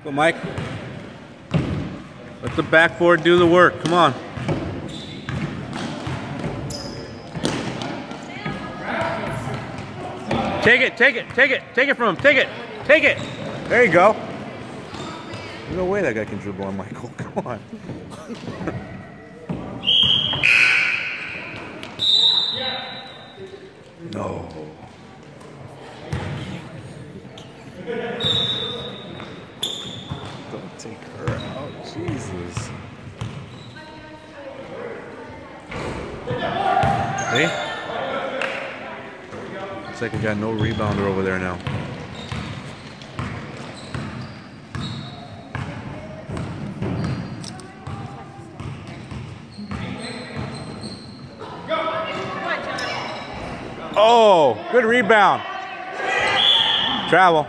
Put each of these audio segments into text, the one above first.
Go, Mike. Let the backboard do the work. Come on. Take it, take it, take it, take it from him, take it, take it. There you go. There's no way that guy can dribble on Michael. Come on. No. Don't take her out, Jesus. Hey? Looks like we got no rebounder over there now. Oh, good rebound. Travel.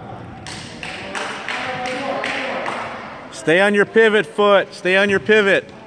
Stay on your pivot foot. Stay on your pivot.